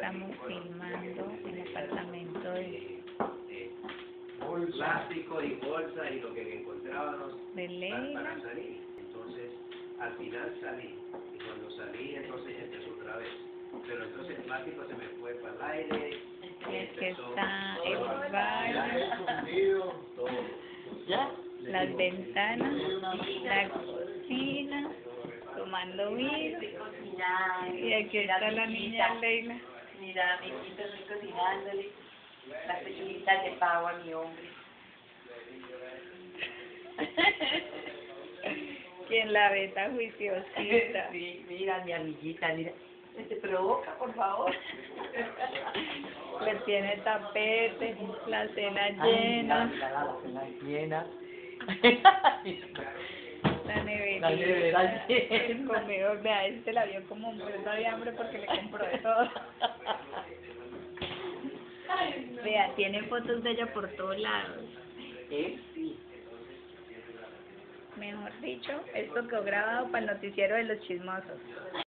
estamos filmando el apartamento plástico y bolsa y lo que encontrábamos de Leila. para salir. Entonces, al final salí. Y cuando salí, entonces empezó otra vez. Pero entonces el plástico se me fue para el aire. Y es que está el baño, las ventanas, la cocina, tomando vino. Y aquí está la niña Leila. Mira, mi hijito estoy cocinándole las pechuguitas de pavo a mi hombre. Quien la ve tan juiciosita. Sí, mira, mi amiguita, mira. Se provoca, por favor. Le tiene tapete, la cena Ay, llena, mira, la cena llena. la La nevera llena. Conmigo, vea, la vio como muerta de hambre porque le compró de todo. Vea, tiene fotos de ella por todos lados. Sí. Mejor dicho, esto quedó grabado para el noticiero de los chismosos.